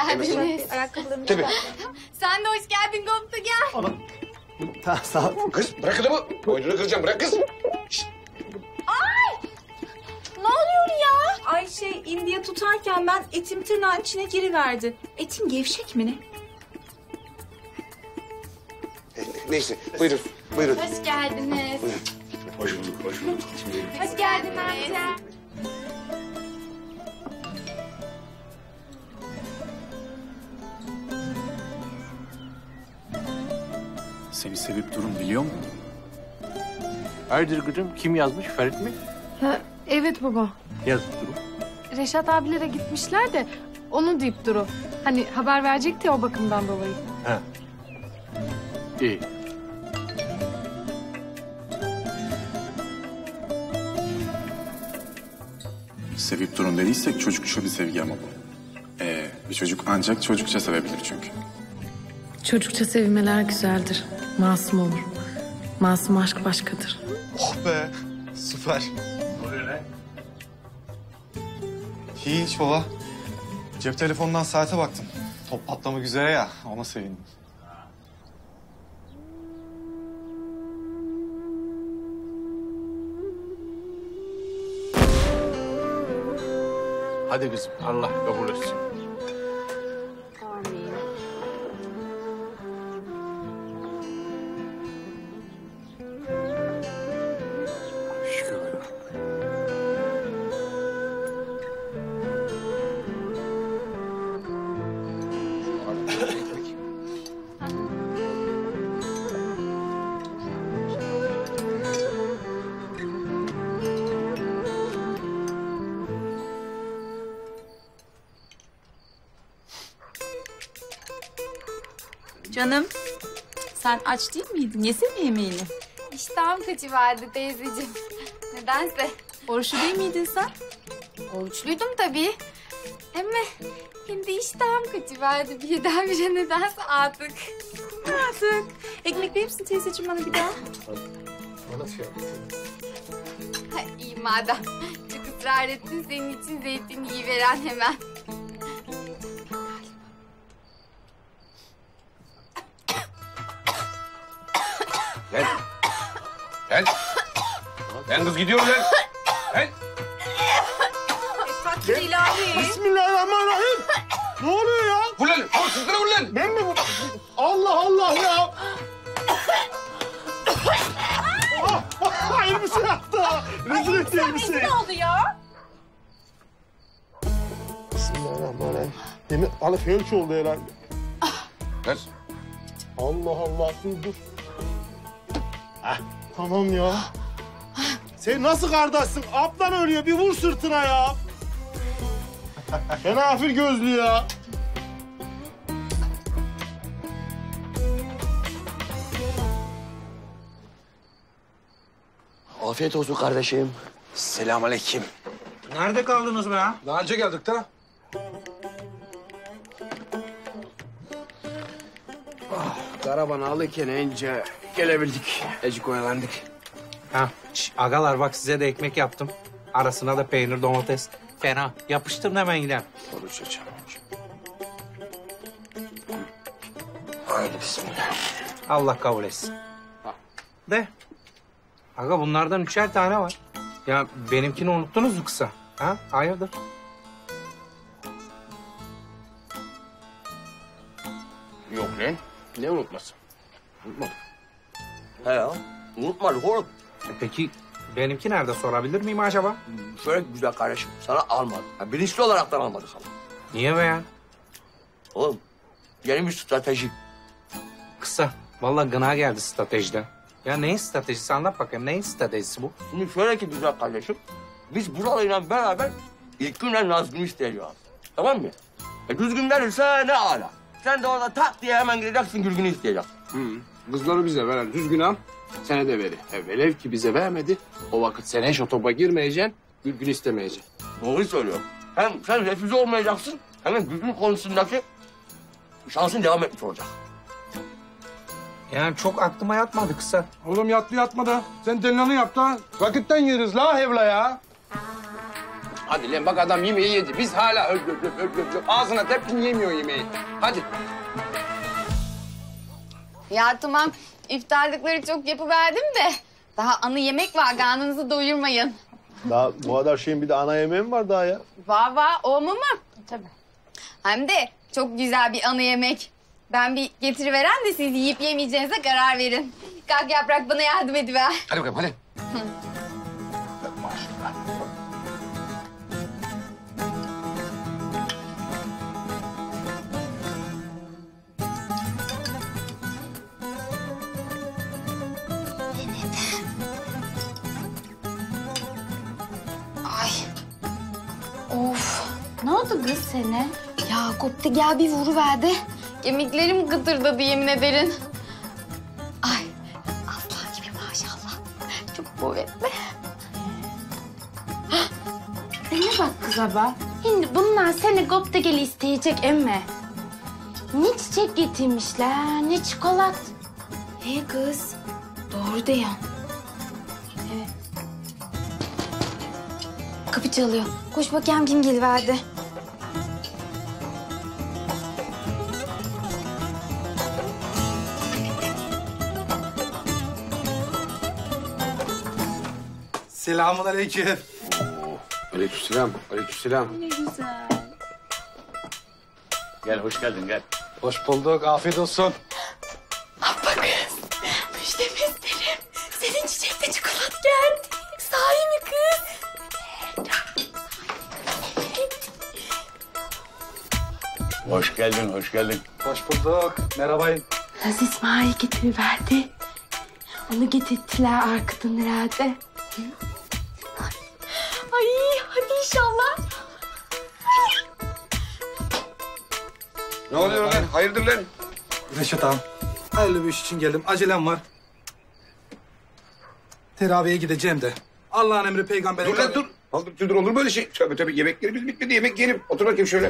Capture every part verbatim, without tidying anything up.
geldiniz. Ayakkabılarını Tabii. Sen de hoş geldin Goptu, gel. Ama... Tamam, sağ ol. Kız bırak adamı. Boynunu kıracağım, bırak kız. Şişt. Ay! Ne oluyor ya? Ay şey, indiye tutarken ben etim tırnağın içine giriverdi. Etim gevşek mi ne? Neyse, buyurun, buyurun. Hoş geldiniz. Buyurun. Hoş bulduk, hoş bulduk. Şimdi... Hoş geldin amca. Seni sevip durum biliyor mu? Hayırdır kızım? Kim yazmış? Ferit mi? Ha, evet baba. Yazıp durum. Reşat abilere gitmişler de onu deyip duru. Hani haber verecekti o bakımdan dolayı. Ha. İyi. Sevip durun dediysek çocukça bir sevgi ama bu. Ee, bir çocuk ancak çocukça sevebilir çünkü. Çocukça sevmeler güzeldir. Masum olur. Masum aşk başkadır. Oh be, süper. Ne oluyor lan? Hiç baba. Cep telefonundan saate baktım. Top patlamak üzere ya, ona sevindim. Hadi kızım, Allah kabul etsin. Şükür. Canım, sen aç değil miydin? Yesene yemeğini. İştahım kaçıverdi teyzeciğim. Nedense. Oruçlu değil miydin sen? Oruçluydum tabii. Ama şimdi iştahım kaçıverdi birdenbire nedense artık. Artık. Ekmek verir misin teyzeciğim bana bir daha? Bana şey yaptın. Ha, iyi madem. Çok ısrar ettin, senin için zeytin iyi veren hemen. Gel. Gel. Ben kız gidiyorum lan. Gel. Takdir ilahi. Bismillahirrahmanirrahim. Ne oluyor ya? Vur lan. Vur sırtına vur lan. Ben mi bu? Allah Allah ya. Ah, elbise yaptı. Rezil etti elbiseyi. Ne oldu ya? Bismillahirrahmanirrahim. Demek Ali felç oldu herhalde. Ver. Allah Allah, dur dur. Heh, tamam ya. Sen nasıl kardeşsin? Ablan ölüyor, bir vur sırtına ya. Kenafir gözlü ya. Afiyet olsun kardeşim. Selamünaleyküm. Nerede kaldınız be ha? Daha önce geldik de. Karavanı alırken önce gelebildik. Ecik oyalandık. Ha, şş, agalar bak size de ekmek yaptım. Arasına da peynir, domates. Fena. Yapıştırın hemen gidelim. Olur çocuğum. Haydi bismillah. Allah kabul etsin. De. Aga bunlardan üçer tane var. Ya benimkini unuttunuz mu kısa? Ha? Hayırdır? Yok lan. Ne unutmasın? Unutmadım. He ya. Unutmadık oğlum. E peki benimki nerede sorabilir miyim acaba? Şöyle güzel kardeşim. Sana almadım. Ya, bilinçli olaraktan almadık ama. Niye be ya? Oğlum yeni bir strateji. Kısa. Vallahi gına geldi stratejiden. Ya neyin stratejisi anlat bakayım. Neyin stratejisi bu? Şimdi şöyle ki güzel kardeşim. Biz Buralı'yla beraber ilk günden Nazgül'ü isteyeceğiz. Tamam mı? E, düzgün verirse ne ala. Sen de orada tak diye hemen gideceksin Gülgün'ü isteyeceksin. Hı. Kızları bize veren düzgün am, sene de veri. E, velev ki bize vermedi, o vakit sen hiç o topa girmeyeceksin, Gülgün istemeyeceksin. Doğru söylüyorum. Hem sen refüze olmayacaksın, hem de Gülgün konusundaki şansın devam etmiş olacak. Yani çok aklıma yatmadı kısa. Oğlum yattı yatma da. Sen delanı yap da. Vakitten yeriz la hevla ya. Hadi lan bak adam yemeği yedi. Biz hala öp öp öp öp öp. Ağzına tepkin yemiyor yemeği. Hadi. Ya tamam iftarlıkları çok yapıverdim de daha anı yemek var, karnınızı doyurmayın. Daha bu kadar şeyin bir de ana yemeği mi var daha ya? Var var olma mı? Tabii. Hem de çok güzel bir ana yemek. Ben bir getiriveren de siz yiyip yemeyeceğinize karar verin. Kalk Yaprak bana yardım ediver. Hadi bakalım hadi. Ay. Of. Ne oldu kız sene? Ya koptu gel bir vuruverdi. Kemiklerim gıdırdadı yemin ederim. Ay. Aslan gibi maşallah. Çok kuvvetli. Bana bak kıza bak. Şimdi bunlar seni koptu gel isteyecek emme. Ne çiçek getirmişler, ne çikolat. Hey kız, doğru diyor. Evet. Kapı çalıyor. Koş bakayım kim geliverdi. Selamun aleyküm. Aleykümselam, aleykümselam. Ne güzel. Gel, hoş geldin, gel. Hoş bulduk, afiyet olsun. Abla kız, müjdemi isterim. Senin çiçekte çikolat geldi. Sahi mi kız? Hoş geldin, hoş geldin. Hoş bulduk, merhabayın. Laz İsmail getiriverdi. Onu getirttiler arkadan herhalde. Ay hadi inşallah. Ne oluyor lan? Hayırdır lan? Reşat ağam, hayırlı bir iş için geldim. Acelem var. Teraviye gideceğim de. Allah'ın emri peygambere... Dur lan dur. Dur, dur, olur böyle şey. Tabii tabii yemeklerimiz bitmedi. Yemek yiyelim. Otur bakayım şöyle.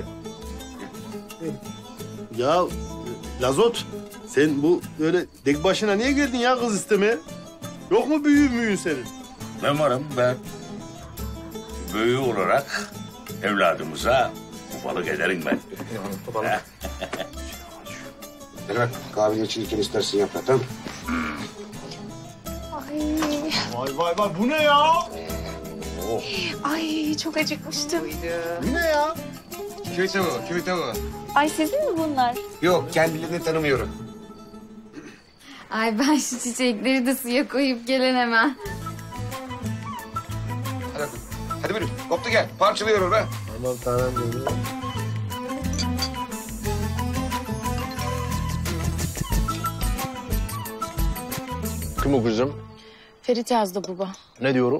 Ya Lazot, sen bu böyle tek başına niye geldin ya kız istemeye? Yok mu büyüğün müyün senin? Ben varım, ben büyüğü olarak evladımıza babalık ederim ben. Babalık. Hadi bak kahvenin içindekini istersin yap tamam. Vay vay vay bu ne ya? Ay çok acıkmıştım. Bu ne ya? Köy tavuğu, köy tavuğu. Ay sizin mi bunlar? Yok kendilerini tanımıyorum. Ay ben şu çiçekleri de suya koyup gelen hemen. Hadi, hadi buyurun. Koptu gel. Parçalıyorum ha. Aman tanrım benim. Kim o kızım? Ferit yazdı baba. Ne diyorum?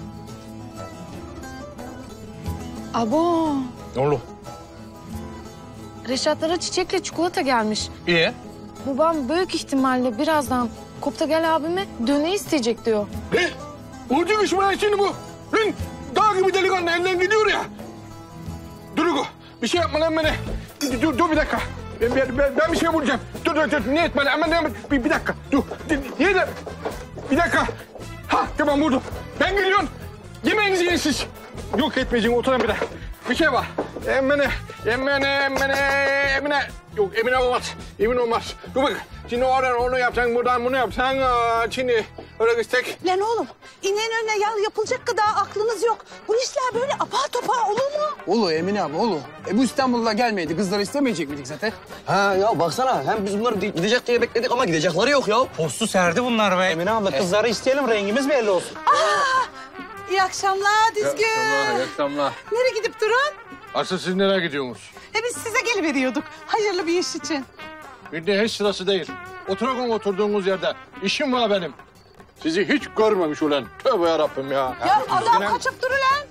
Abo. Ne oldu? Reşatlara çiçekle çikolata gelmiş. İyi. Babam büyük ihtimalle birazdan Koptagel abime döne isteyecek diyor. Ne? Olacak iş mi lan şimdi bu? Lan dağ gibi delikanlı elden gidiyor ya. Dur Hugo. Bir şey yapma lan bana. Dur, dur, dur bir dakika. Ben, ben, ben, ben bir şey bulacağım. Dur dur dur. Ne etme lan? Hemen hemen. Bir, bir dakika. Dur. Niye de? Bir dakika. Ha tamam buldum. Ben geliyorum. Yemeğinizi yiyin siz. Yok etmeyeceğim. Oturun bir de. Bir şey var. Emine, Emine, Emine, Emine. Yok Emine olmaz. Emin olmaz. Dur bak. Şimdi oradan onu yapsan, buradan bunu yapsan. aa, Şimdi öyle istek. Lan oğlum, İnönü'ne yal yapılacak kadar aklınız yok. Bu işler böyle apar topar olur mu? Ulu Emine abi ulu. E bu İstanbul'da gelmeydi. Kızları istemeyecek miydik zaten? Ha ya baksana hem biz bunları gidecek diye bekledik ama gidecekleri yok ya. Postu serdi bunlar be. Emine abla kızları isteyelim rengimiz belli olsun. Aa, iyi akşamlar Dizgin. İyi akşamlar. Nereye gidip durun? Asıl siz nereye gidiyorsunuz? E biz size geliveriyorduk. Hayırlı bir iş için. Bir de hiç sırası değil. Oturun oturduğunuz yerde. İşim var benim. Sizi hiç görmemiş ulan. Tövbe yarabbim ya. Ya adam kaçıp durur lan.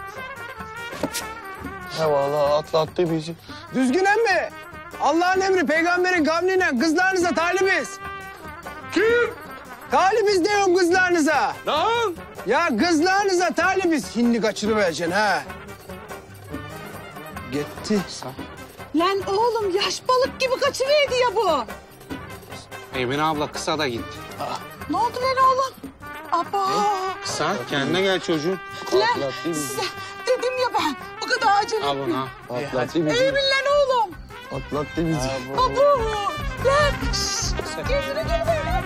Ya vallahi atlattı bizi. Düzgün emmi. Allah'ın emri peygamberin kavliyle kızlarınıza talibiz. Kim? Talibiz diyorum kızlarınıza. Lan? Ya kızlarınıza talibiz. Hindi kaçırıvereceksin ha. Gitti. Lan oğlum yaş balık gibi kaçıverdi ya bu. Emine abla kısa da gitti. Ne oldu lan oğlum? Aba. Kısa kendine gel çocuğum. Lan size dedim ya acele Al etme. bunu. Atlattı İyi bil lan oğlum. Atlattı bizi. Abo. Gel. Şşş. Gel yürü gel böyle.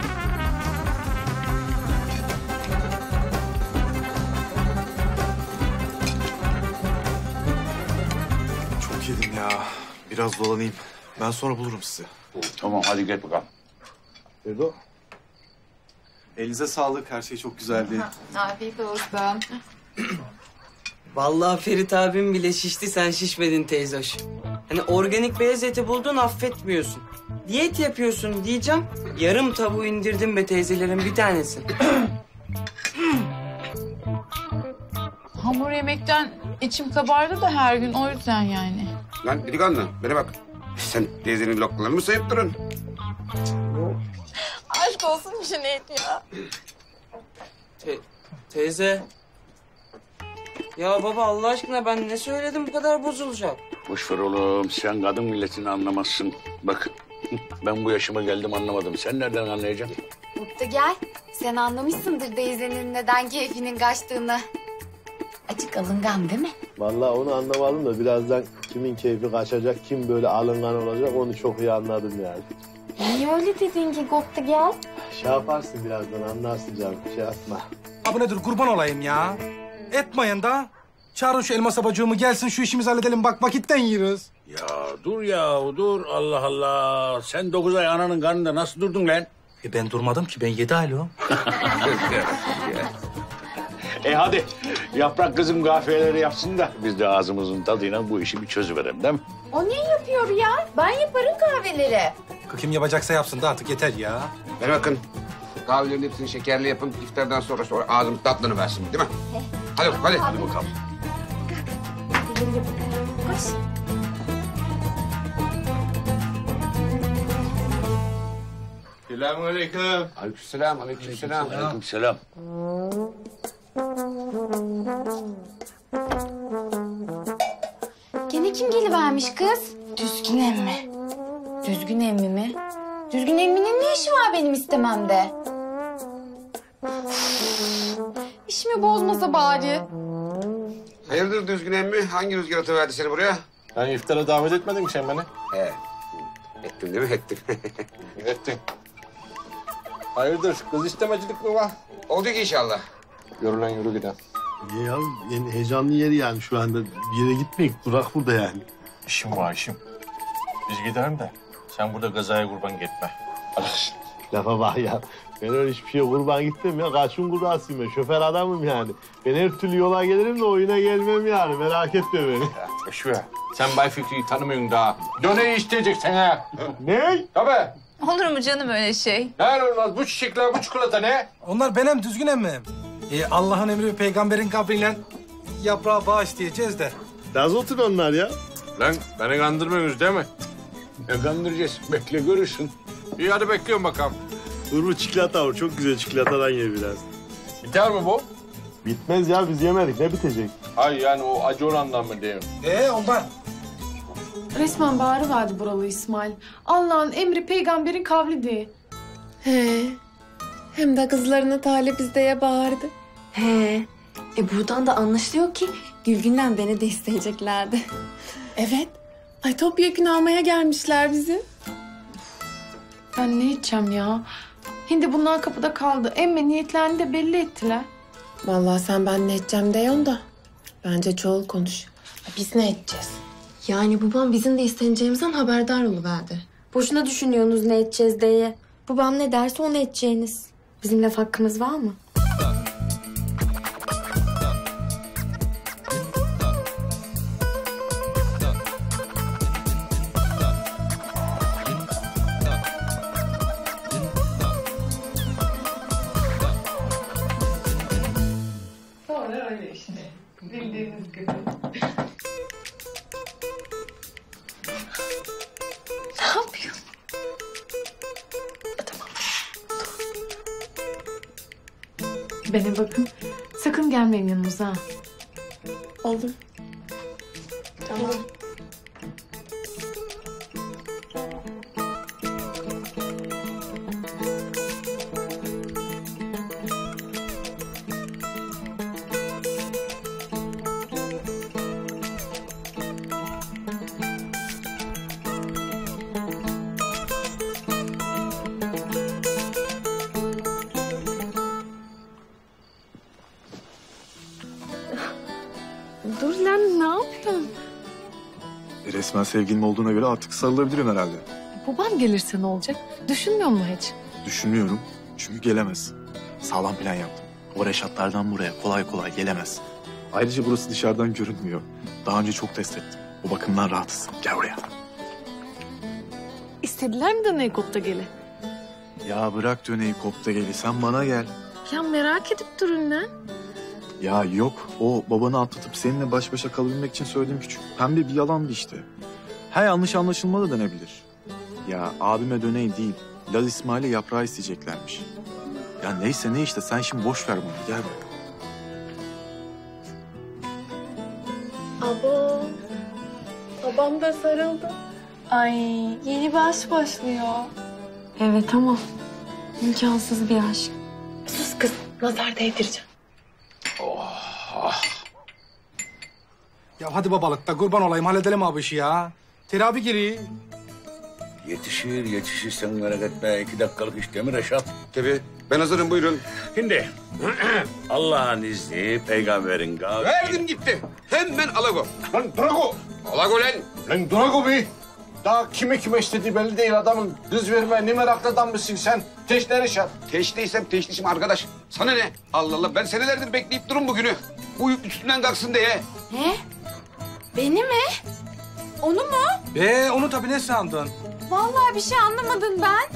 Çok yedim ya. Biraz dolanayım. Ben sonra bulurum sizi. Tamam hadi gel bakalım. Erdo. Elinize sağlık. Her şey çok güzeldi. Afiyet olsun. Vallahi Ferit abim bile şişti, sen şişmedin teyzoş. Hani organik beyaz eti buldun, affetmiyorsun. Diyet yapıyorsun diyeceğim, yarım tavuğu indirdim be teyzelerin bir tanesi. Hamur yemekten içim kabardı da her gün o yüzden yani. Lan delikanlı bana bak. Sen teyzenin lokmalarını mı sayıp durun? Aşk olsun Cüneyt ya. Te teyze. Ya baba Allah aşkına ben ne söyledim bu kadar bozulacak? Boş ver oğlum. Sen kadın milletini anlamazsın. Bak ben bu yaşıma geldim anlamadım. Sen nereden anlayacaksın? Mutlu gel. Sen anlamışsındır teyzenin neden keyfinin kaçtığını. Açık alıngan değil mi? Vallahi onu anlamadım da birazdan kimin keyfi kaçacak, kim böyle alıngan olacak onu çok iyi anladım yani. Niye öyle dedin ki Gopta gel? Şey yaparsın birazdan anlarsın canım, şey yapma. Abi nedir kurban olayım ya. Etmeyin da. Çağırın şu elmas abacığımı gelsin şu işimizi halledelim. Bak vakitten yeriz. Ya dur ya dur Allah Allah. Sen dokuz ay ananın karnında nasıl durdun lan? E ben durmadım ki ben yedi aylığım. E hadi yaprak kızım kahveleri yapsın da biz de ağzımızın tadıyla bu işi bir çözüverelim değil mi? O niye yapıyor ya? Ben yaparım kahveleri. Kim yapacaksa yapsın da artık yeter ya. Bana bakın. Kahvelerin hepsini şekerli yapın. İftardan sonra sonra ağzımız tatlını versin değil mi? Hadi hadi. Hadi bakalım. Koş. Selamünaleyküm. Aleykümselam, aleykümselam. Aleykümselam. Gene kim gelivermiş kız? Düzgün emmi. Düzgün emmi mi? Düzgün emminin ne işi var benim istememde? İşimi bozmasa bari. Hayırdır düzgün emmi? Hangi rüzgar atıverdi seni buraya? Yani iftara davet etmedin mi sen beni? He. Ettim değil mi? Ettim. Ettin. Hayırdır kız istemecilik mi var? Oldu ki inşallah. Yürü lan yürü gidelim. Niye ya? En heyecanlı yeri yani şu anda. Bir yere gitmeyik, durak burada yani. İşim var işim. Biz gidelim de sen burada gazaya kurban gitme. Hadi. Lafa bak ya. Ben öyle hiçbir şeye kurban gitmem ya. Kaçın kurasıyım ben. Şoför adamım yani. Ben her türlü yola gelirim de oyuna gelmem yani. Merak etme beni. Boş ver. Sen Bay Fikri'yi tanımıyorsun daha. Döneyi isteyecek sana. Ne? Tabii. Olur mu canım öyle şey? Ne olmaz bu çiçekler bu çikolata ne? Onlar benim düzgün emmim. E, Allah'ın emri ve peygamberin kabriyle yaprağı bağışlayacağız de. Dazotun onlar ya. Lan beni kandırmıyorsunuz değil mi? Ne kandıracağız? Bekle görürsün. İyi hadi bekliyorum bakalım. Dur bu çikolata var. Çok güzel çikolatadan ye biraz. Biter mi bu? Bitmez ya. Biz yemedik. Ne bitecek? Hayır yani o acı olandan mı diyeyim? Ee ondan. Resmen bağırıverdi buralı İsmail. Allah'ın emri peygamberin kavli diye. He. Hem de kızlarına talip bizdeye bağırdı. He. E buradan da anlaşılıyor ki Gülgün'le beni de isteyeceklerdi. Evet. Ay topyekun almaya gelmişler bizi. Ben ne içeceğim ya? Hindi bunlar kapıda kaldı. Emme niyetlerini de belli ettiler. Vallahi sen ben ne edeceğim diyorsun da. Bence çoğul konuş. Biz ne edeceğiz? Yani babam bizim de isteneceğimizden haberdar oluverdi. Boşuna düşünüyorsunuz ne edeceğiz diye. Babam ne derse onu edeceğiniz. Bizim laf hakkımız var mı? Sonra öyle işte. Bildiğiniz gibi. Ne yapıyorsun? Bana bakın. Sakın gelmeyin yanımıza. Oldu. Tamam. Resmen sevgilim olduğuna göre artık sarılabilirim herhalde. Babam gelirse ne olacak? Düşünmüyor mu hiç? Düşünmüyorum çünkü gelemez. Sağlam plan yaptım. O Reşatlardan buraya kolay kolay gelemez. Ayrıca burası dışarıdan görünmüyor. Daha önce çok test ettim. O bakımdan rahatız. Gel buraya. İstediler mi döneyi kopta geli? Ya bırak döneyi kopta geli. Sen bana gel. Ya merak edip durun lan. Ya yok. O babanı atlatıp seninle baş başa kalabilmek için söylediğim küçük pembe bir yalandı işte. He, yanlış anlaşılma da denebilir. Ya abime döneyi değil, Laz İsmail'e yaprağı isteyeceklermiş. Ya neyse ne işte, sen şimdi boş ver bunu. Gel buraya. Abo. Babam da sarıldı. Ay yeni bir aşk başlıyor. Evet ama imkansız bir aşk. Sus kız, nazar değdireceğim. Ya hadi babalıkta kurban olayım halledelim abi işi ya. Terapi geliyor. Yetişir, yetişir. Sen merak etme. İki dakikalık iş değil mi Reşat? Tabii. Ben hazırım, buyurun. Şimdi Allah'ın izni, peygamberin gavri... Verdim gitti. Hemen alago. Lan Drago. Alago lan. Lan Drago Bey. Daha kime kime istediği belli değil adamın. Kız verme ne meraklı adam mısın sen? Teşne Reşat. Teşliysem teşlişim arkadaş. Sana ne? Allah Allah, ben senelerdir bekleyip durun bugünü. Bu yük üstünden kalksın diye. Ne? Beni mi? Onu mu? Be onu tabii ne sandın? Vallahi bir şey anlamadım ben.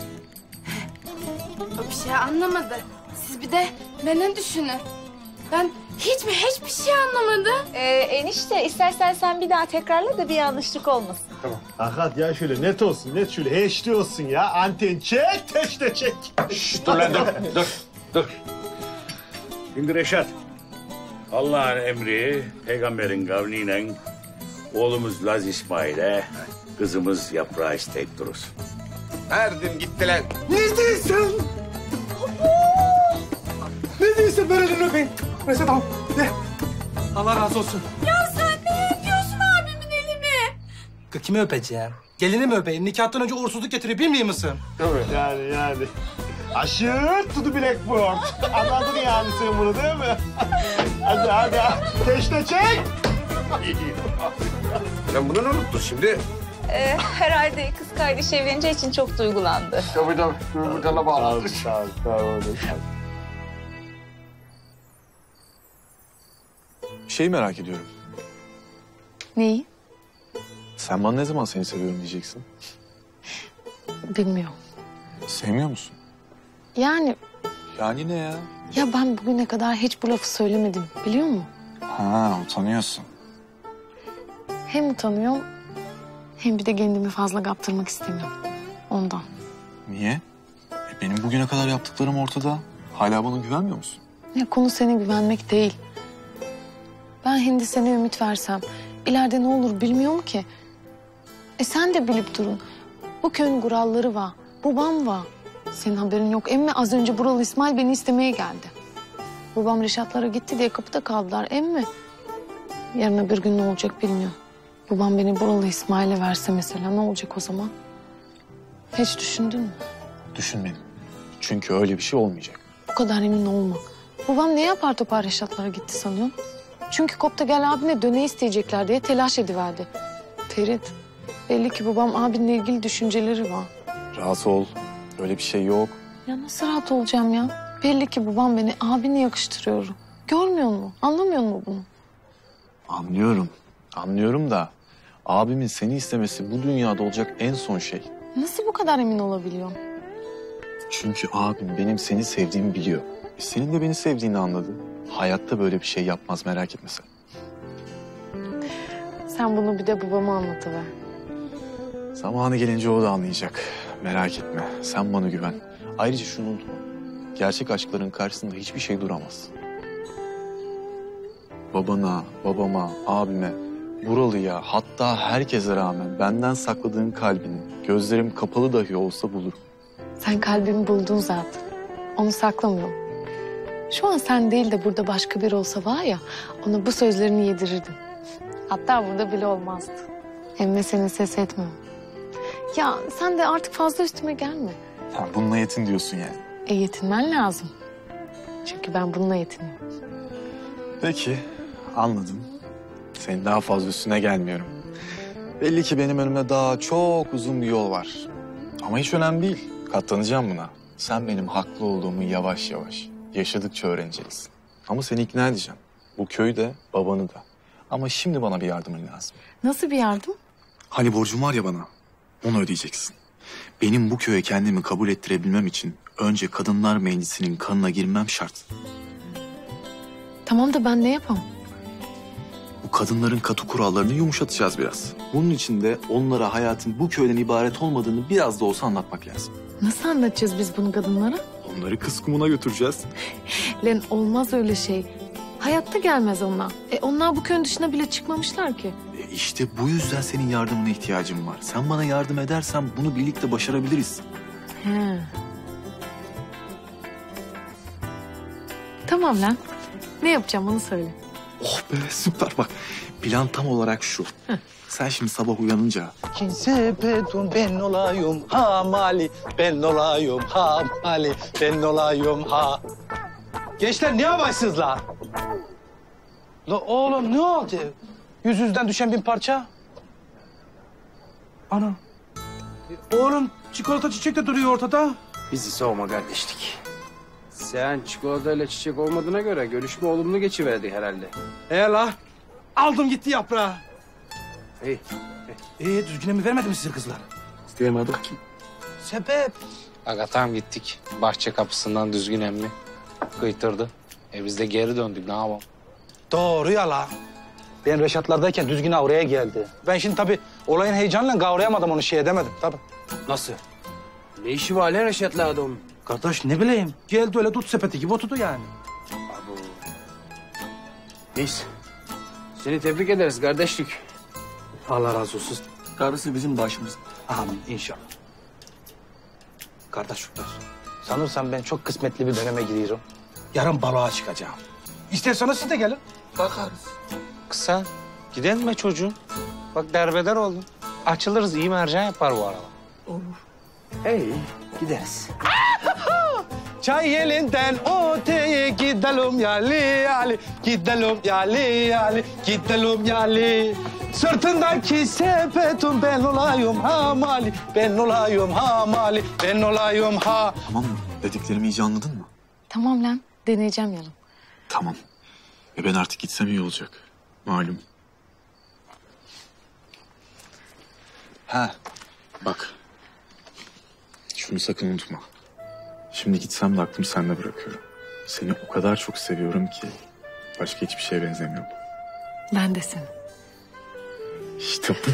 O bir şey anlamadı. Siz bir de beni düşünün. Ben hiç mi hiçbir şey anlamadım. Ee, enişte istersen sen bir daha tekrarla da bir yanlışlık olmasın. Tamam. Hakat ya şöyle net olsun, net şöyle heşli olsun ya. Anten çek, teşne çek. Şşş, dur lan dur, dur, dur. Şimdi Reşat, Allah'ın emri, peygamberin kavliyle oğlumuz Laz İsmail'e kızımız Yaprağı isteyip durursun. Verdim gitti lan. Ne diyorsun? Ne diyorsun? Ver elini öpeyim. Reşat al. Ne? Allah razı olsun. Ya sen ne yapıyorsun abimin elini? Kimi öpeceğim? Gelini mi öpeyim? Nikahtan önce uğursuzluk getiriyor bilmiyor musun? Yani yani. Aşırı to the blackboard. Anladın yani sen bunu değil mi? Hadi hadi. Teşne çek. Lan bunu ne unuttun şimdi? Ee, herhalde kız kardeş evleneceği için çok duygulandı. Tabii tabii. Buradan bağlandı. Sağ ol, sağ ol. Bir şey merak ediyorum. Neyi? Sen bana ne zaman seni seviyorum diyeceksin? Bilmiyorum. Sevmiyor musun? Yani Yani ne ya? ya ben bugüne kadar hiç bu lafı söylemedim biliyor musun? Ha, utanıyorsun. Hem utanıyorum hem bir de kendimi fazla kaptırmak istemiyorum. Ondan. Niye? E benim bugüne kadar yaptıklarım ortada. Hala bana güvenmiyor musun? Ya konu sana güvenmek değil. Ben hindi sana ümit versem ileride ne olur bilmiyorum ki. E sen de bilip durun. Bu köyün kuralları var. Babam var. Senin haberin yok. Emme az önce buralı İsmail beni istemeye geldi. Babam Reşatlara gitti diye kapıda kaldılar. Emme yarın öbür gün ne olacak bilmiyorum. Babam beni buralı İsmail'e verse mesela ne olacak o zaman? Hiç düşündün mü? Düşünmedim. Çünkü öyle bir şey olmayacak. Bu kadar emin olma. Babam ne yapar topar Reşatlara gitti sanıyorsun? Çünkü Kopta gel abine döne isteyecekler diye telaş ediverdi. Ferit, belli ki babam abinle ilgili düşünceleri var. Rahat ol. Öyle bir şey yok. Ya nasıl rahat olacağım ya? Belli ki babam beni abine yakıştırıyor. Görmüyor musun? Anlamıyor musun bunu? Anlıyorum. Anlıyorum da abimin seni istemesi bu dünyada olacak en son şey. Nasıl bu kadar emin olabiliyorum? Çünkü abim benim seni sevdiğimi biliyor. E senin de beni sevdiğini anladı. Hayatta böyle bir şey yapmaz, merak etme sen. Sen bunu bir de babama anlatıver. Zamanı gelince o da anlayacak. Merak etme. Sen bana güven. Ayrıca şunu unutma. Gerçek aşkların karşısında hiçbir şey duramaz. Babana, babama, abime, buralıya, hatta herkese rağmen benden sakladığın kalbini gözlerim kapalı dahi olsa bulurum. Sen kalbimi buldun zaten. Onu saklamıyorum. Şu an sen değil de burada başka biri olsa var ya, ona bu sözlerini yedirirdim. Hatta burada bile olmazdı. Hem de senin ses etmem. Ya sen de artık fazla üstüme gelme. Ha, bununla yetin diyorsun yani. E yetinmen lazım. Çünkü ben bununla yetiniyorum. Peki, anladım. Senin daha fazla üstüne gelmiyorum. Belli ki benim önümde daha çok uzun bir yol var. Ama hiç önemli değil. Katlanacağım buna. Sen benim haklı olduğumu yavaş yavaş, yaşadıkça öğreneceksin. Ama seni ikna edeceğim. Bu köyü de, babanı da. Ama şimdi bana bir yardımın lazım. Nasıl bir yardım? Hani borcum var ya bana, onu ödeyeceksin. Benim bu köye kendimi kabul ettirebilmem için önce Kadınlar Meclisi'nin kanına girmem şart. Tamam da ben ne yapayım? Bu kadınların katı kurallarını yumuşatacağız biraz. Bunun için de onlara hayatın bu köyden ibaret olmadığını biraz da olsa anlatmak lazım. Nasıl anlatacağız biz bunu kadınlara? Onları kız kumuna götüreceğiz. Lan olmaz öyle şey. Hayatta gelmez onlar. E onlar bu köyün dışına bile çıkmamışlar ki. E işte bu yüzden senin yardımına ihtiyacım var. Sen bana yardım edersen bunu birlikte başarabiliriz. He. Tamam lan. Ne yapacağım onu söyle. Oh be süper bak. Plan tam olarak şu. Heh. Sen şimdi sabah uyanınca... Sepetun ben olayım hamali, ben olayım hamali, ben olayım ha. Gençler ne yaparsınız la? La oğlum ne oldu? Yüzünüzden düşen bin parça. Ana. Oğlum çikolata çiçek de duruyor ortada. Bizi soğuma kardeşlik. Sen çikolatayla çiçek olmadığına göre görüşme olumlu geçiverdi herhalde. He la. Aldım gitti yaprağı. İyi. Ee düzgüne mi vermedi mi sizin kızlar? Vermedik ki. Sebep? Aga tam gittik. Bahçe kapısından düzgün emmi. Kıytırdı. E biz de geri döndük ne yapalım? Doğru ya la. Ben Reşatlardayken düzgün oraya geldi. Ben şimdi tabii olayın heyecanıyla kavrayamadım onu şey edemedim tabii. Nasıl? Ne işi var lan Reşat'la adamın? Kardeş ne bileyim. Geldi öyle dut sepeti gibi oturdu yani. Abo. Neyse. Seni tebrik ederiz kardeşlik. Allah razı olsun. Karısı bizim başımız. Amin inşallah. Kardeşler, sanırsam ben çok kısmetli bir döneme giriyorum. Yarın balığa çıkacağım. İsterseniz siz de gelin. Bakarız. Kısa. Gidelim mi çocuğum? Bak derbeder oldun. Açılırız iyi mercan yapar bu araba. Olur. Hey gideriz. Çay elinden öteye gidelim yali yali. Gidelim yali yali. Gidelim yali. Sırtındaki sepetun ben olayım hamali. Ben olayım hamali. Ben olayım ha. Tamam mı? Dediklerimi iyice anladın mı? Tamam lan. Deneyeceğim yarın. Tamam. E ben artık gitsem iyi olacak. Malum. Ha, bak. Şunu sakın unutma. Şimdi gitsem de aklımı sende bırakıyorum. Seni o kadar çok seviyorum ki başka hiçbir şeye benzemiyor. Ben de seni. İşte bu.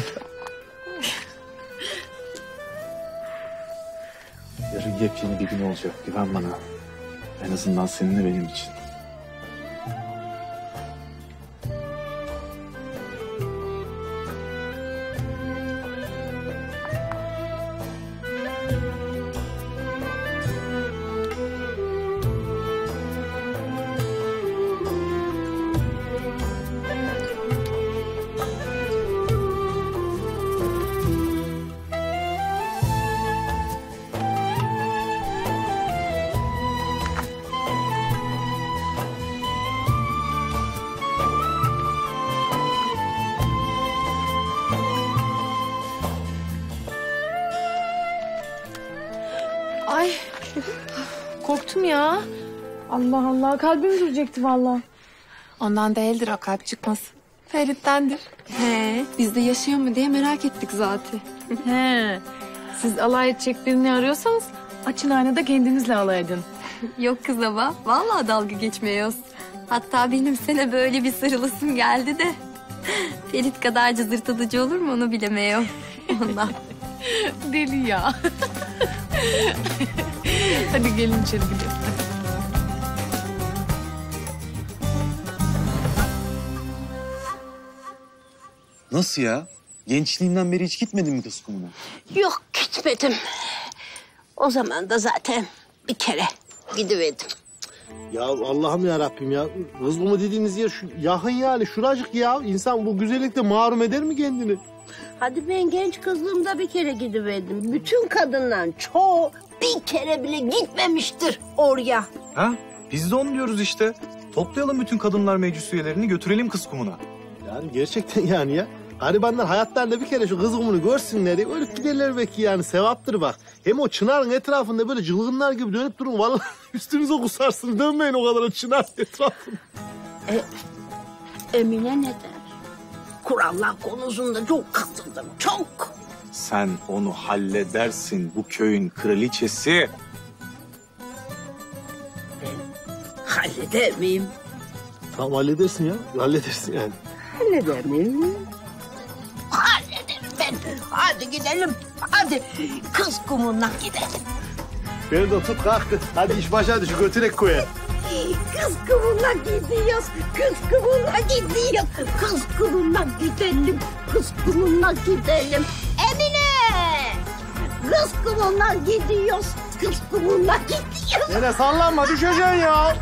Yarın yepyeni bir gün olacak. Güven bana. En azından seninle benim için. Ay korktum ya. Allah Allah kalbim duracaktı vallahi. Ondan değildir o kalp çıkması. Ferit'tendir. He, biz de yaşıyor mu diye merak ettik zaten. He. Siz alay edecek birini arıyorsanız açın aynada kendinizle alay edin. Yok kız ama, vallahi dalga geçmiyoruz. Hatta benim sana böyle bir sarılasım geldi de. Ferit kadar cızırtıcı olur mu onu bilemiyorum. Ondan. Deli ya. Hadi gelin içeri gidelim. Nasıl ya? Gençliğinden beri hiç gitmedin mi kız kumuna? Yok gitmedim. O zaman da zaten bir kere gidiverdim. Ya Allah'ım ya Rabbim ya. Kız kumu dediğiniz yer şu, yakın yani şuracık ya. İnsan bu güzellikte mahrum eder mi kendini? Hadi ben genç kızlığımda bir kere gidiverdim. Bütün kadınlar çoğu bir kere bile gitmemiştir oraya. Ha? Biz de onu diyoruz işte. Toplayalım bütün kadınlar meclis üyelerini götürelim kız kumuna. Yani gerçekten yani ya. Garibanlar hayatlarında bir kere şu kız kumunu görsünler diye ölüp giderler belki yani sevaptır bak. Hem o çınarın etrafında böyle cılgınlar gibi dönüp durun. Vallahi üstünüze kusarsın. Dönmeyin o kadar o çınar etrafında. E, Emine ne der? Kurallar konusunda çok katıldım, çok. Sen onu halledersin, bu köyün kraliçesi. Halleder miyim? Tamam halledersin ya. Halledersin yani. Halleder miyim? Hallederim ben. Hadi gidelim. Hadi kız kumundan gidelim. Beni de tut kalk. Hadi iş başa düşü götürek koya. Kız kumundan gidiyoruz. Kız kumundan gidiyoruz. Kız kumundan gidelim. Kız kumundan gidelim. Emine! Kız kumundan gidiyoruz. Kız kumundan gidiyoruz. Nene sallanma düşeceksin ya.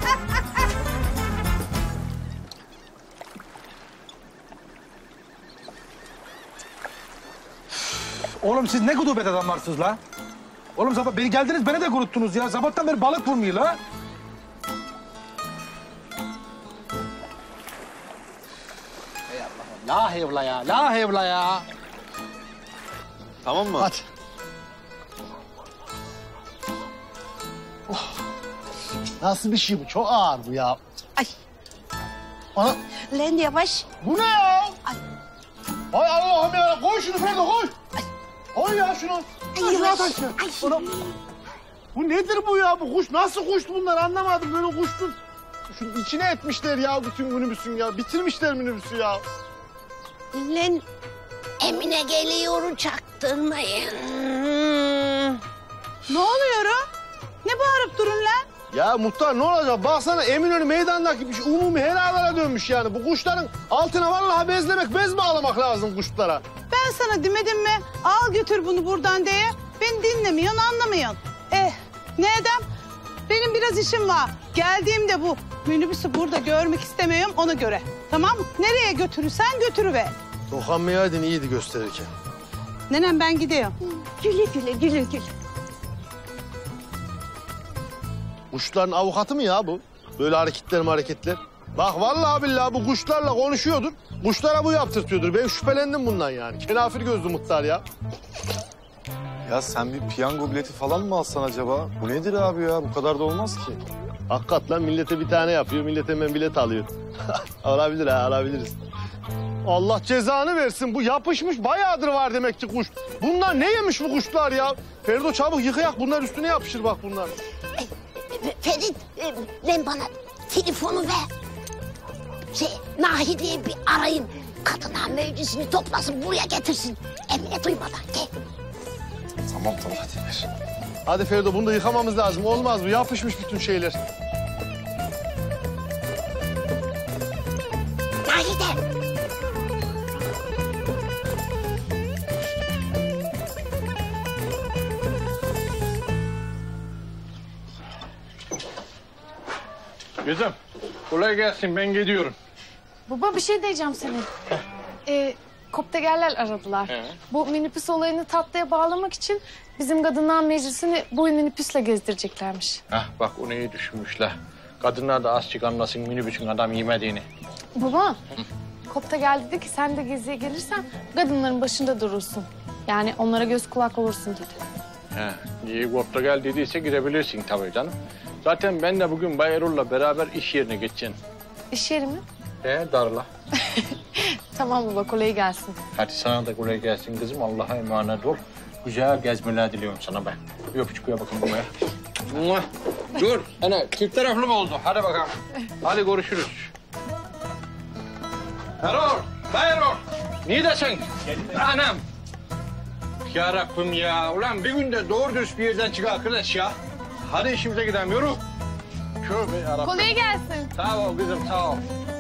Oğlum siz ne gudubet adamlarsınız la? Oğlum sabah beni geldiniz beni de kuruttunuz ya. Sabahtan beri balık vurmuyor la. La hevla ya, la hevla ya. Tamam mı? Hadi. Oh. Nasıl bir şey bu? Çok ağır bu ya. Ay. Ana. Lan yavaş. Bu ne ya? Ay. Ay Allah'ım ya. Koy şunu Ferdo koy. Ay. Koy ya şunu. Ay yavaş. Ay. Ana. Bu nedir bu ya? Bu kuş nasıl kuştu bunlar anlamadım. Böyle kuştu. Şunun içine etmişler ya bütün minibüsün ya. Bitirmişler minibüsü ya. Lan Emine geliyor çaktırmayın. Ne oluyor o? Ne bağırıp durun lan? Ya muhtar ne olacak? Baksana Eminönü meydandaki bir şey, umumi helalara dönmüş yani. Bu kuşların altına vallahi bezlemek, bez bağlamak lazım kuşlara. Ben sana demedim mi? Al götür bunu buradan diye. Beni dinlemiyorsun, anlamıyorsun. Eh, ne edem? Benim biraz işim var. Geldiğimde bu minibüsü burada görmek istemiyorum ona göre. Tamam mı? Nereye götürürsen götürüver. Dokanmayaydın iyiydi gösterirken. Nenem ben gidiyorum. Güle güle, güle güle. Kuşların avukatı mı ya bu? Böyle hareketler hareketler. Bak vallahi billahi bu kuşlarla konuşuyordur. Kuşlara bu yaptırtıyordur. Ben şüphelendim bundan yani. Kenafir gözlü muhtar ya. Ya sen bir piyango bileti falan mı alsan acaba? Bu nedir abi ya? Bu kadar da olmaz ki. Hakikat lan millete bir tane yapıyor. Millet hemen bilet alıyor. Alabilir ha alabiliriz. Allah cezanı versin. Bu yapışmış bayağıdır var demek ki kuş. Bunlar ne yemiş bu kuşlar ya? Ferdo çabuk yıkayak. Bunlar üstüne yapışır bak bunlar. Ferit, e, lan bana telefonu ver. Şey, Nahide'yi bir arayın. Kadınlar meclisini toplasın, buraya getirsin. Emine duymadan gel. Tamam tamam hadi ver. Hadi Ferdo bunu da yıkamamız lazım. Olmaz bu. Yapışmış bütün şeyler. Nahide. Kızım kolay gelsin ben gidiyorum. Baba bir şey diyeceğim senin. Ee, Koptegerler aradılar. He. Bu minibüs olayını tatlıya bağlamak için bizim kadınlar meclisini bu minibüsle gezdireceklermiş. Hah bak onu iyi düşünmüşler. Kadınlar da azıcık anlasın minibüsün adam yemediğini. Baba, Kopteger dedi ki sen de geziye gelirsen kadınların başında durursun. Yani onlara göz kulak olursun dedi. He, iyi kopta gel dediyse girebilirsin tabii canım. Zaten ben de bugün Bay Erol'la beraber iş yerine geçeceğim. İş yeri mi? He darla. Tamam baba, kolay gelsin. Hadi sana da kolay gelsin kızım. Allah'a emanet ol. Güzel gezmeler diliyorum sana ben. Bir öpücük koy bakın buraya. Muah. Dur. Ana çift taraflı mı oldu? Hadi bakalım. Hadi görüşürüz. Erol. Bay Erol. Neredesin? Anam. Ya Rabbim ya. Ulan bir günde doğru düz bir yerden çık arkadaş ya. Hadi işimize gidelim. Yürü. Tövbe yarabbim. Kolay gelsin. Sağ ol kızım sağ ol.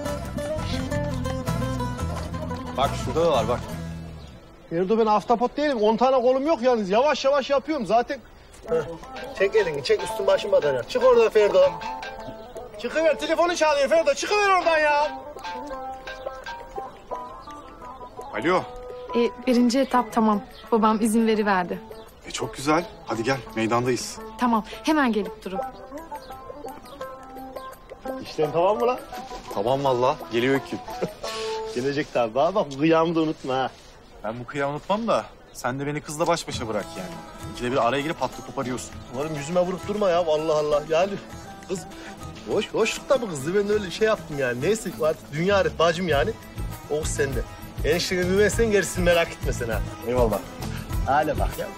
Bak şurada da var bak. Ferdo ben aftapot değilim. On tane kolum yok yalnız. Yavaş yavaş yapıyorum zaten. Heh. Çek elini çek üstün başın batar. Çık oradan Ferdo. Çıkıver telefonu çalıyor Ferdo. Çıkıver oradan ya. Alo. Ee, birinci etap tamam. Babam izin veriverdi. E çok güzel. Hadi gel meydandayız. Tamam, hemen gelip durun. İşlem tamam mı lan? Tamam valla. Geliyor ekip. Gelecek tabii. Bana bak bu kıyamı da unutma ha. Ben bu kıyamı unutmam da sen de beni kızla baş başa bırak yani. İkide bir araya girip patlı koparıyorsun. Umarım yüzüme vurup durma ya. Allah Allah. Yani kız hoş, hoşluk tabii kızdı. Ben öyle şey yaptım yani. Neyse artık dünya aret bacım yani. O kız sende. Eniştene güvensen gerisini merak etme sen ha. Eyvallah. Hale bak ya.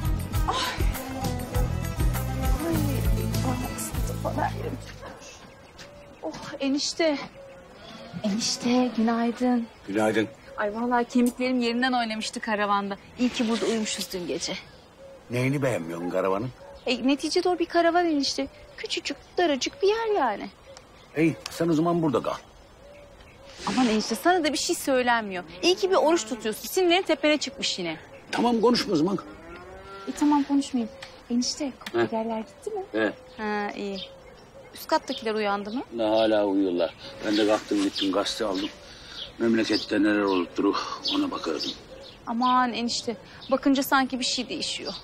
Oh enişte. Enişte günaydın. Günaydın. Ay vallahi kemiklerim yerinden oynamıştı karavanda. İyi ki burada uyumuşuz dün gece. Neyini beğenmiyorsun karavanın? E, neticede o bir karavan enişte. Küçücük, daracık bir yer yani. İyi sen o zaman burada kal. Aman enişte sana da bir şey söylenmiyor. İyi ki bir oruç tutuyorsun. Sinirlerin tepene çıkmış yine. Tamam konuşma o zaman. E tamam konuşmayayım. Enişte kopyagerler gitti mi? Evet. Ha iyi. Üst kattakiler uyandı mı? Hala uyuyorlar. Ben de kalktım gittim gazete aldım. Memlekette neler olup durur ona bakardım. Aman enişte. Bakınca sanki bir şey değişiyor.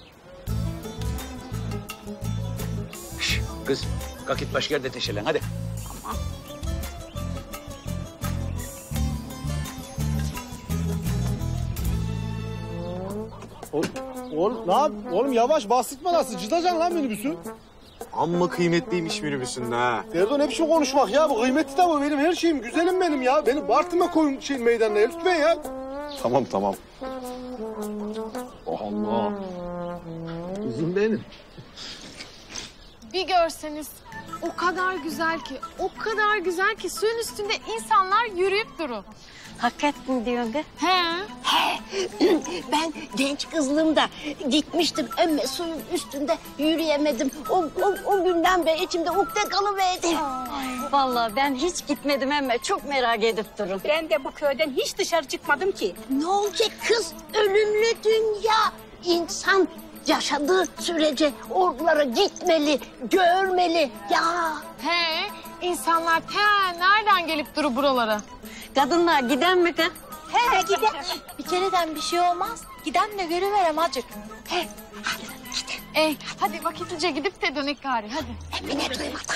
Şş, kız kalk git başka yerde teşelen hadi. Aman. Oğlum ne yap? Oğlum yavaş bastırma nasıl? Cıdacaksın lan minibüsü. Amma kıymetliymiş minibüsünde ha. Erdoğan ne biçim konuşmak ya? Bu kıymetli de bu benim her şeyim. Güzelim benim ya. Beni Bartın'a koyun şey meydanına lütfen ya. Tamam tamam. Oh Allah. Kızım benim. Bir görseniz o kadar güzel ki, o kadar güzel ki suyun üstünde insanlar yürüyüp durur. Hakikaten diyorsun be. He. He. Ben genç kızlığımda gitmiştim ama suyun üstünde yürüyemedim. O, o, o günden beri içimde ukde kalıverdi. Vallahi ben hiç gitmedim ama çok merak edip durun. Ben de bu köyden hiç dışarı çıkmadım ki. Ne olacak kız? Ölümlü dünya. İnsan yaşadığı sürece oralara gitmeli, görmeli. Ya. He. İnsanlar te nereden gelip durur buralara? Kadınlar giden mi kız? He giden. Bir kereden bir şey olmaz. Giden de görüverem acık. He. Ey, hadi vakitlice gidip de dönek gari hadi. Emine duymadan.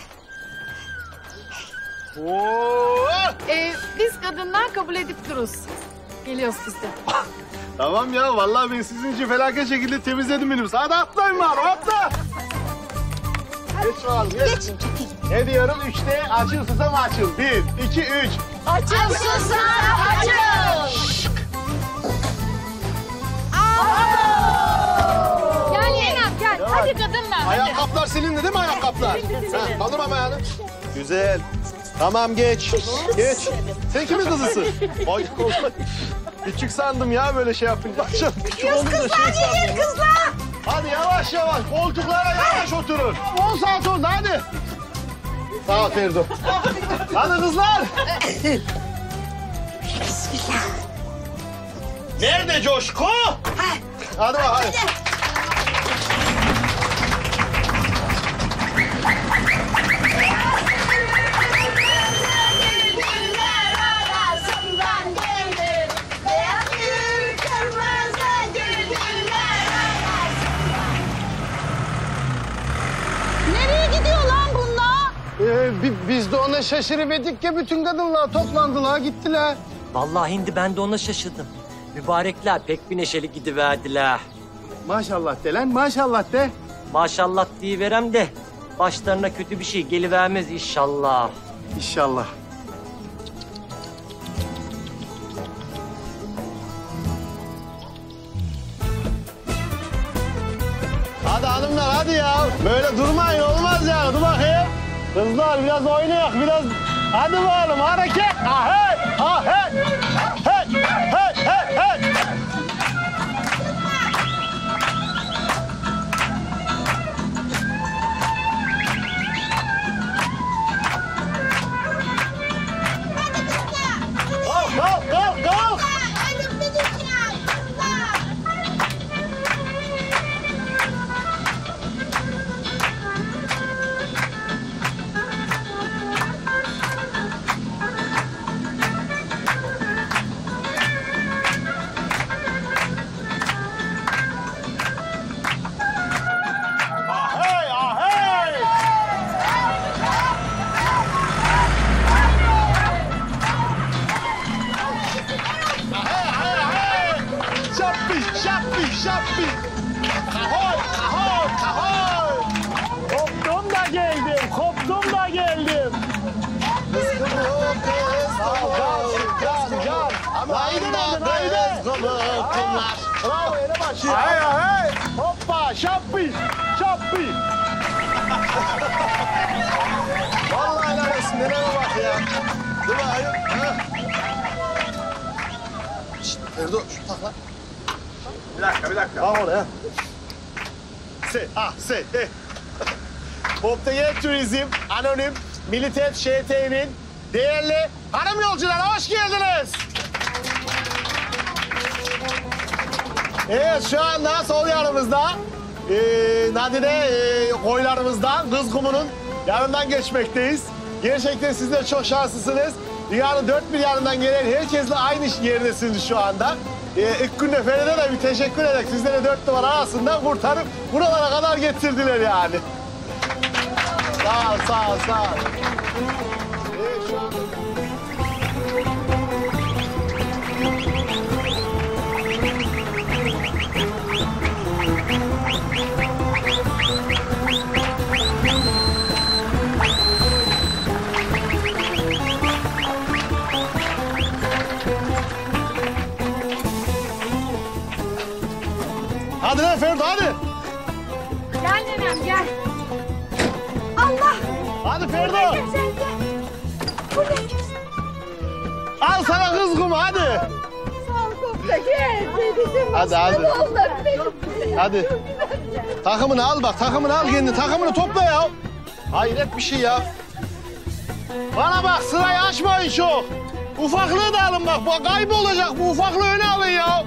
Oo! Ee, biz kadınlar kabul edip dururuz. Geliyoruz biz de. Tamam ya vallahi ben sizin için felaket şekilde temizledim minibüsü. Hadi atlayın bari atla. Geç bakalım geç. Geç. Ne diyorum? Üçte açıl susam açıl. Bir, iki, üç. Açıl susam açıl. Gel Yener gel. Ya. Hadi kadınlar hadi. Ayakkabılar silindi değil mi ayakkabılar? Ha, kaldırma ayağını. Güzel. Tamam geç. Geç. Sen kimin kızısın? Ay kolay. Küçük sandım ya böyle şey yapınca. Küçük olunca şey sandım. Kızlar. Hadi yavaş yavaş. Koltuklara yavaş oturun. On saat oldu hadi. Sağ ol Ferdo. Hadi kızlar. Bismillah. Nerede coşku? Hadi bak hadi. Nereye gidiyor lan bunlar? Ee, bi- biz de ona şaşırıverdik ya bütün kadınlar toplandılar gittiler. Vallahi hindi ben de ona şaşırdım. Mübarekler pek bir neşeli gidiverdiler. Maşallah de lan maşallah de. Maşallah diyiverem de başlarına kötü bir şey gelivermez inşallah. İnşallah. Hadi hanımlar hadi ya. Böyle durmayın olmaz ya. Dur bakayım. Kızlar biraz oynayak biraz. Hadi bakalım hareket. Ha hey. Ha hey. Hey. Hey. Hey. Hey. Kalk kalk kalk kalk. başı. Hey hey. Hoppa şappi. Şappi. Vallahi helal olsun. Nereye bak ya. Dur bakayım. Ha. Şşt Ferdo şu tak lan. Bir dakika bir dakika. Bak oraya. Se, ah se. Eh. Pop'taki Turizm Anonim Militet Ş T'nin değerli hanım yolcuları hoş geldiniz. Evet şu anda sol yanımızda e, Nadide e, koylarımızdan Kız Kumu'nun yanından geçmekteyiz. Gerçekten sizler çok şanslısınız. Dünyanın dört bir yanından gelen herkesle aynı yerdesiniz şu anda. Ee, ilk günde Feride de bir teşekkür ederek sizleri dört duvar arasından kurtarıp buralara kadar getirdiler yani. Sağ ol, sağ ol, sağ ol. Evet, şu anda... Hadi lan Ferdo hadi. Gel nenem gel. Allah. Hadi Ferdo. Buraya kimse gel. Buraya kimse. Al sana Kız Kumu hadi. Sağ ol Kopta gel. Bizim Hadi hadi. oğullar benim. Hadi. Takımını al bak takımını al kendini. Takımını topla ya. Hayret bir şey ya. Bana bak sırayı açmayın çok. Ufaklığı da alın bak. Bu kaybolacak. Bu ufaklığı öne alın ya.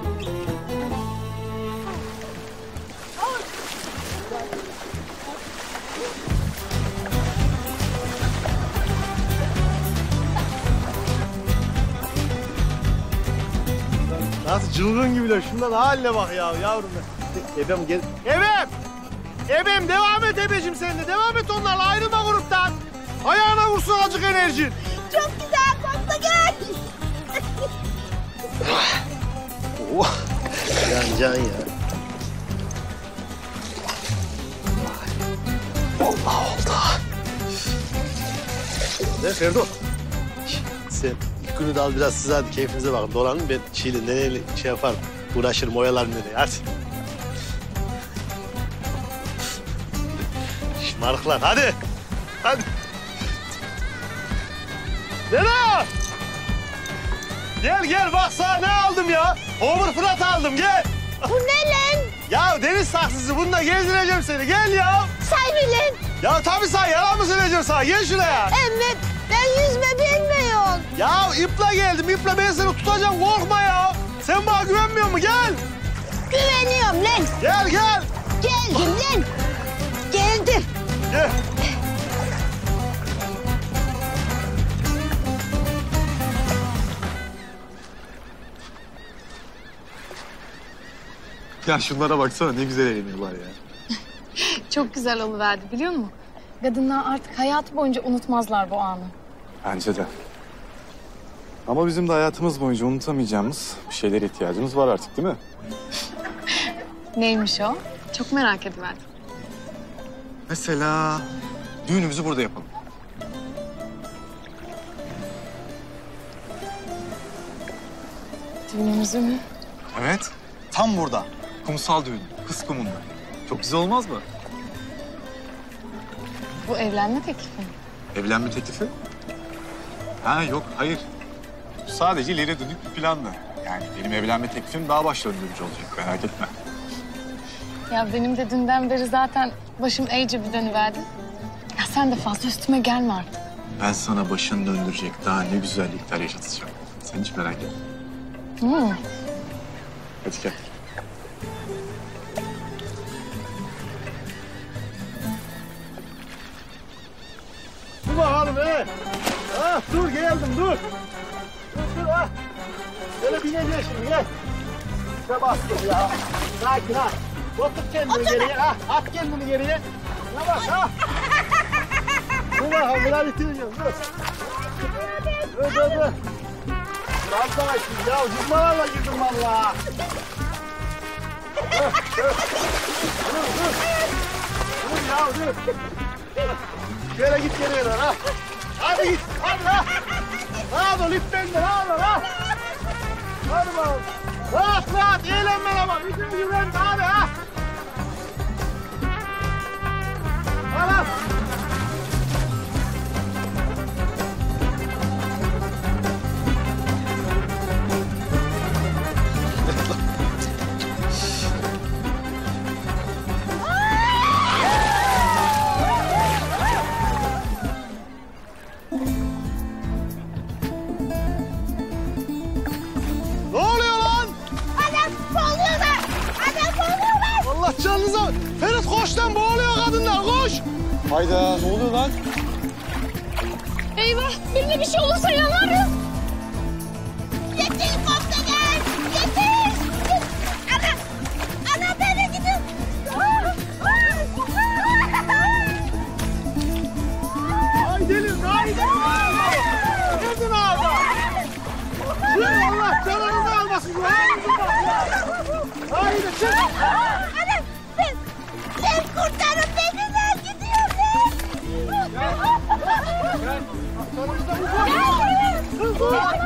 Nasıl çılgın gibiler. Şundan haline bak ya yavrum. Ebem gel. Ebem! Ebem devam et ebeciğim sen de. Devam et onlarla. Ayrılma gruptan. Ayağına vursun azıcık enerjin. Çok güzel Kopta gel. Oh. Can can ya. Allah oldu. Ne Ferdo? Sen ilk günü de al biraz siz hadi keyfinize bakın. Dolanın ben Çiğli nereye şey yaparım. Uğraşırım oyalarım nereye hadi. Şımarıklar hadi. Hadi. Nene! Gel gel bak sana ne aldım ya. Over Fırat aldım gel. Bu ne lan? Ya deniz saksısı bununla gezdireceğim seni gel ya. Say mı lan? Ya tabii say yalan mı söyleyeceğim sana gel şuraya. Emmi ben yüzme bilmiyorum. Ya iple geldim iple ben seni tutacağım korkma ya. Sen bana güvenmiyor musun gel. Güveniyorum lan. Gel gel. Geldim lan. Geldim. Gel. Ya şunlara baksana ne güzel eğleniyorlar ya. Çok güzel oluverdi biliyor musun? Kadınlar artık hayat boyunca unutmazlar bu anı. Bence de. Ama bizim de hayatımız boyunca unutamayacağımız bir şeylere ihtiyacımız var artık değil mi? Neymiş o? Çok merak ediverdim. Mesela düğünümüzü burada yapalım. Düğünümüzü mü? Evet. Tam burada. Kumsal düğün. Kız kumunda. Çok güzel olmaz mı? Bu evlenme teklifi mi? Evlenme teklifi? Ha yok, hayır. Sadece ileri dönük bir plandı. Yani benim evlenme teklifim daha baş döndürücü olacak, merak etme. Ya benim de dünden beri zaten başım iyice bir dönüverdi. Ya sen de fazla üstüme gelme artık. Ben sana başını döndürecek daha ne güzellikler yaşatacağım. Sen hiç merak etme. Hmm. Hadi gel. Dur bakalım he. Ah dur geldim dur. Dur dur ah. Böyle bineceğiz şimdi gel. İşte bastım ya. Sakin ha. Otur kendini Otur geriye. Ah, at kendini geriye. Ne bak ha. Dur bakalım biraz bitireceğim dur. Dur dur dur. Az daha şimdi ya zımbaralarla girdim valla. Dur dur. Dur dur. Dur ya dur. Şöyle git geriye lan ha. Hadi git, hadi ha. Hadi ol ip bende, hadi ha. Hadi bakalım. Rahat rahat eğlenmene bak. Bütün güven hadi ha. Hadi. Ne oluyor lan? Anam boğuluyorlar. Anam boğuluyorlar. Allah canınıza. Ferit koş lan, boğuluyor kadınlar, koş. Hayda, ne oluyor lan? Eyvah, birine bir şey olursa yanarız. Yeter kopta gel. Yeter. Ana. Ana beni gidin. Ay gelin, ay gelin. Gelin abi. Şuraya Allah canınızı almasın. Haydi çık. Ana ben, ben kurtarın beni, ben gidiyorum ben. Gel. Canınızda bu var.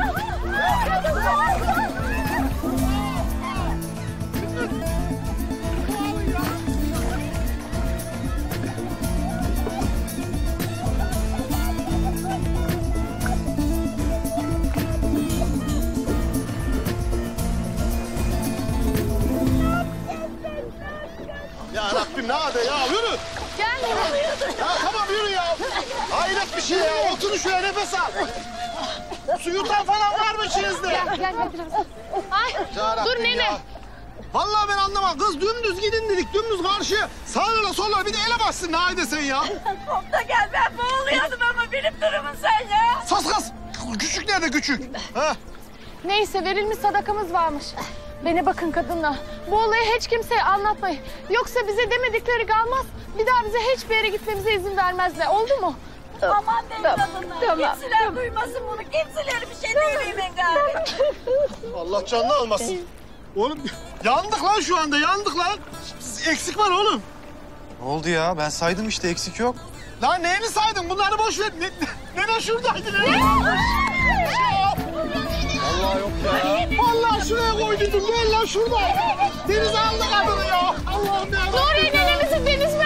Ya Rabbim ne hadi ya, yürü. Gel. Ya tamam yürü ya. Hayret bir şey ya. Oturun şuraya, nefes al. Su yutan falan var mı içinizde? Gel, gel, gel biraz. Ay, Ya dur Rabbim nene. ya. Vallahi ben anlamam. Kız dümdüz gidin dedik, dümdüz karşıya. Sağlara sollara bir de ele bassın, ne haydi sen ya. Kopta gel, ben boğuluyordum ama benim durumun sen ya. Sus kız. Küçük nerede küçük? Ha? Neyse verilmiş sadakamız varmış. Beni bakın kadınlar. Bu olayı hiç kimseye anlatmayın. Yoksa bize demedikleri kalmaz. Bir daha bize hiçbir yere gitmemize izin vermezler. Oldu mu? Aman benim Tamam, kadınlar. tamam, Kimseler tamam. duymasın bunu. Kimseler bir şey demeyeyim ben gari. Allah canını almasın. Oğlum yandık lan şu anda, yandık lan. Eksik var oğlum. Ne oldu ya? Ben saydım işte, eksik yok. Lan neyini saydın? Bunları boş ver. Ne, ne, ne şuradaydı? Ne? Vallahi yok ya. Vallahi şuraya koyduydum. Gel lan şurada. Deniz aldı kadını ya. Allah'ım ya. Nuriye nenemizi deniz